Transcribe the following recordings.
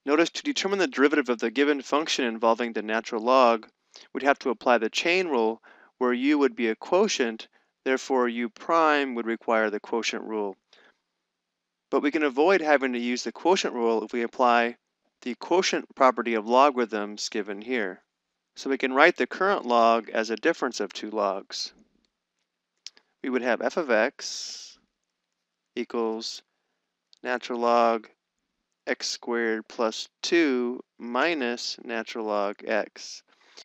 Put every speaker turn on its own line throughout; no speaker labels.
Notice to determine the derivative of the given function involving the natural log, we'd have to apply the chain rule where u would be a quotient, therefore u prime would require the quotient rule. But we can avoid having to use the quotient rule if we apply the quotient property of logarithms given here. So we can write the current log as a difference of two logs. We would have f of x equals natural log x squared plus 2 minus natural log x.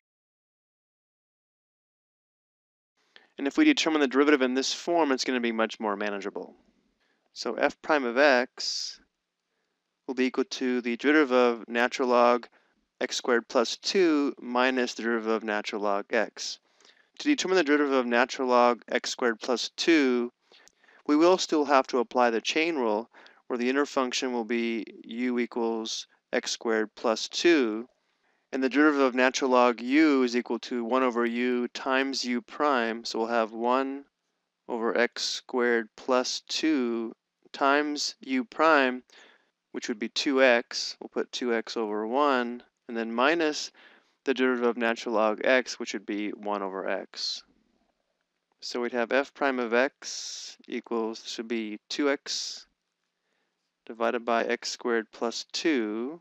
And if we determine the derivative in this form, it's going to be much more manageable. So f prime of x will be equal to the derivative of natural log x squared plus 2 minus the derivative of natural log x. To determine the derivative of natural log x squared plus 2, we will still have to apply the chain rule, where the inner function will be u equals x squared plus 2, and the derivative of natural log u is equal to 1 over u times u prime, so we'll have 1 over x squared plus 2 times u prime, which would be 2x. We'll put 2x over 1, and then minus the derivative of natural log x, which would be 1 over x. So we'd have f prime of x equals, should be 2x divided by x squared plus 2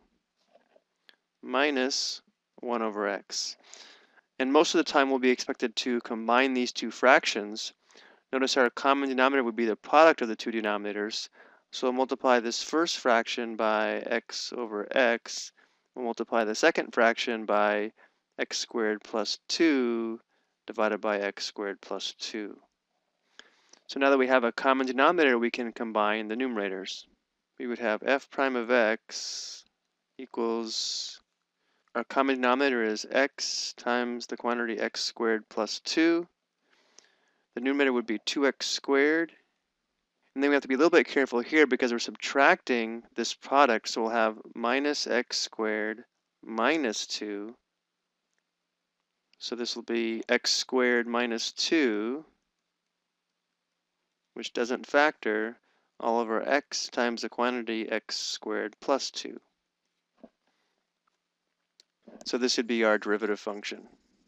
minus 1 over x. And most of the time we'll be expected to combine these two fractions. Notice our common denominator would be the product of the two denominators. So we'll multiply this first fraction by x over x. We'll multiply the second fraction by x squared plus 2 divided by x squared plus 2. So now that we have a common denominator, we can combine the numerators. We would have f prime of x equals, our common denominator is x times the quantity x squared plus 2. The numerator would be 2x squared. And then we have to be a little bit careful here because we're subtracting this product. So we'll have minus x squared minus 2. So this will be x squared minus 2, which doesn't factor, all over x times the quantity x squared plus 2. So this would be our derivative function.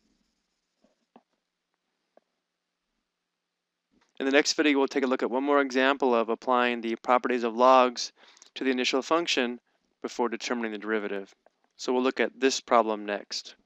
In the next video, we'll take a look at one more example of applying the properties of logs to the initial function before determining the derivative. So we'll look at this problem next.